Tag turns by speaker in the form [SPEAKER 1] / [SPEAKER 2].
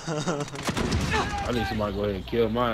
[SPEAKER 1] I need somebody to go ahead and kill mine.